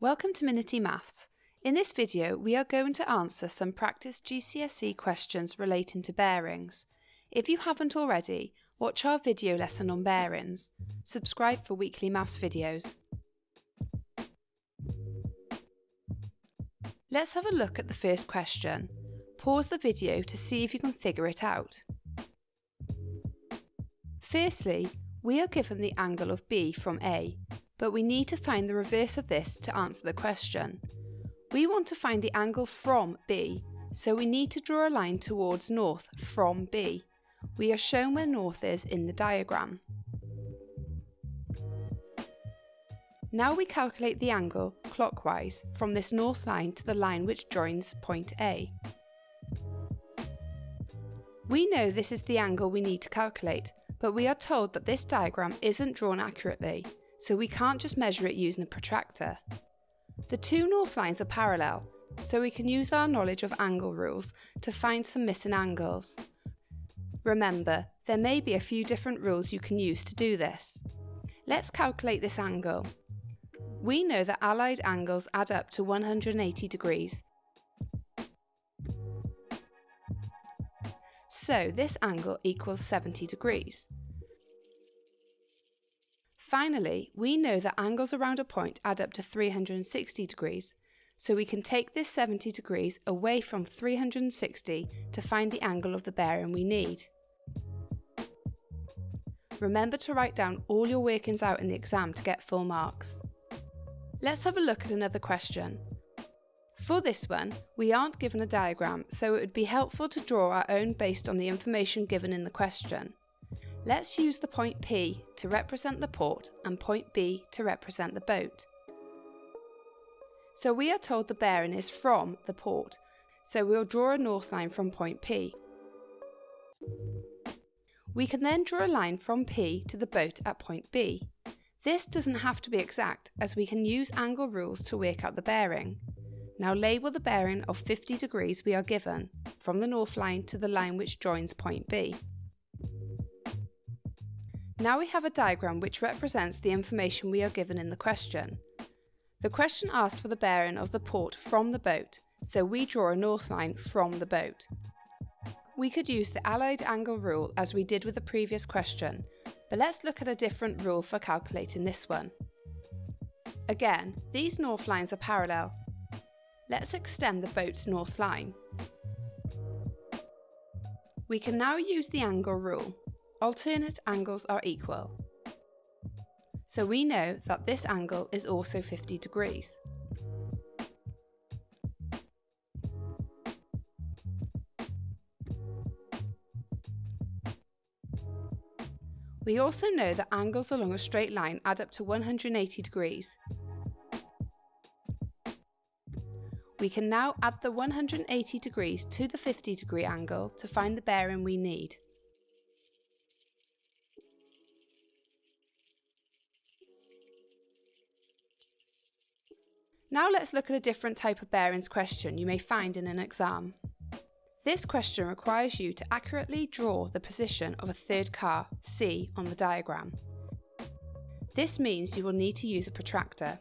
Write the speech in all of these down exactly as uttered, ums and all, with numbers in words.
Welcome to Minity Maths. In this video we are going to answer some practice G C S E questions relating to bearings. If you haven't already, watch our video lesson on bearings. Subscribe for weekly maths videos. Let's have a look at the first question. Pause the video to see if you can figure it out. Firstly, we are given the angle of B from A, but we need to find the reverse of this to answer the question. We want to find the angle from B, so we need to draw a line towards north from B. We are shown where north is in the diagram. Now we calculate the angle clockwise from this north line to the line which joins point A. We know this is the angle we need to calculate, but we are told that this diagram isn't drawn accurately, so we can't just measure it using a protractor. The two north lines are parallel, so we can use our knowledge of angle rules to find some missing angles. Remember, there may be a few different rules you can use to do this. Let's calculate this angle. We know that allied angles add up to one hundred eighty degrees. So this angle equals seventy degrees. Finally, we know that angles around a point add up to three hundred sixty degrees, so we can take this seventy degrees away from three hundred sixty to find the angle of the bearing we need. Remember to write down all your workings out in the exam to get full marks. Let's have a look at another question. For this one, we aren't given a diagram, so it would be helpful to draw our own based on the information given in the question. Let's use the point P to represent the port and point B to represent the boat. So we are told the bearing is from the port, so we'll draw a north line from point P. We can then draw a line from P to the boat at point B. This doesn't have to be exact, as we can use angle rules to work out the bearing. Now label the bearing of fifty degrees we are given, from the north line to the line which joins point B. Now we have a diagram which represents the information we are given in the question. The question asks for the bearing of the port from the boat, so we draw a north line from the boat. We could use the allied angle rule as we did with the previous question, but let's look at a different rule for calculating this one. Again, these north lines are parallel. Let's extend the boat's north line. We can now use the angle rule. Alternate angles are equal. So we know that this angle is also fifty degrees. We also know that angles along a straight line add up to one hundred eighty degrees. We can now add the one hundred eighty degrees to the fifty degree angle to find the bearing we need. Now let's look at a different type of bearings question you may find in an exam. This question requires you to accurately draw the position of a third car, C, on the diagram. This means you will need to use a protractor.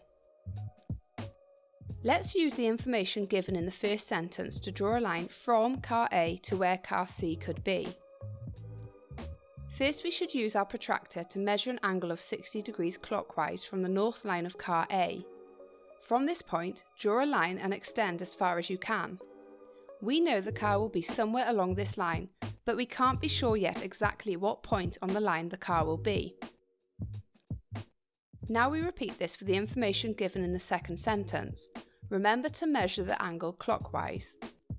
Let's use the information given in the first sentence to draw a line from car A to where car C could be. First, we should use our protractor to measure an angle of sixty degrees clockwise from the north line of car A. From this point, draw a line and extend as far as you can. We know the car will be somewhere along this line, but we can't be sure yet exactly what point on the line the car will be. Now we repeat this for the information given in the second sentence. Remember to measure the angle clockwise.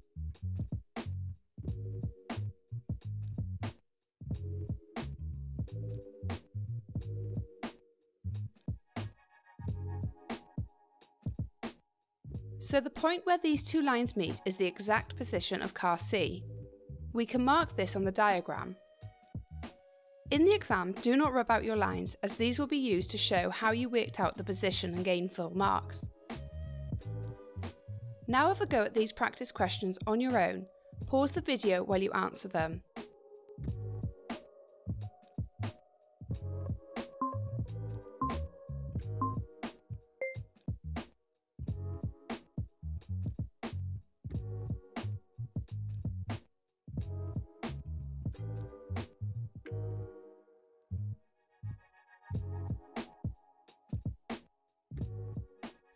So the point where these two lines meet is the exact position of car C. We can mark this on the diagram. In the exam, do not rub out your lines, as these will be used to show how you worked out the position and gain full marks. Now have a go at these practice questions on your own. Pause the video while you answer them.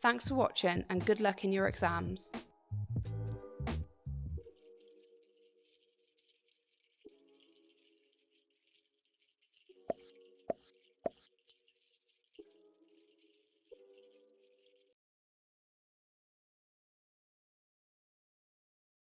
Thanks for watching and good luck in your exams.